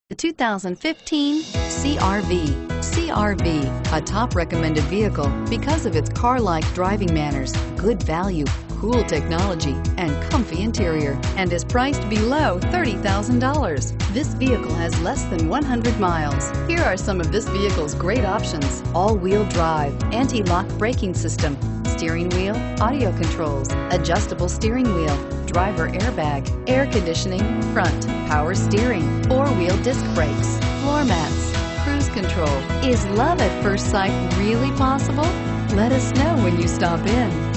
The 2015 CR-V. CR-V, a top recommended vehicle because of its car-like driving manners, good value, cool technology, and comfy interior, and is priced below $30,000. This vehicle has less than 100 miles. Here are some of this vehicle's great options: all-wheel drive, anti-lock braking system, steering wheel audio controls, adjustable steering wheel, driver airbag, air conditioning, front, power steering, four-wheel disc brakes, floor mats, cruise control. Is love at first sight really possible? Let us know when you stop in.